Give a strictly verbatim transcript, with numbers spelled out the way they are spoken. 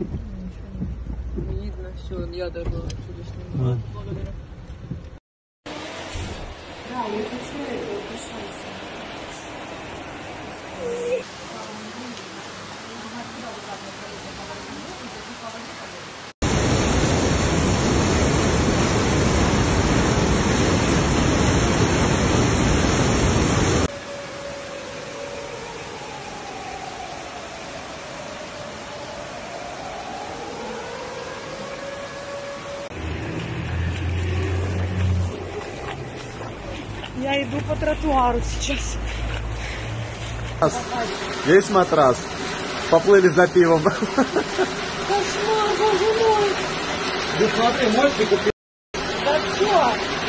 Не видно, все, я даже отсюда снимаю. Благодарю. Да, я хочу это утешаться. Я иду по тротуару сейчас. Есть матрас. Поплыли за пивом. Кошмар, боже мой. Ты смотри, можете купить? Да все.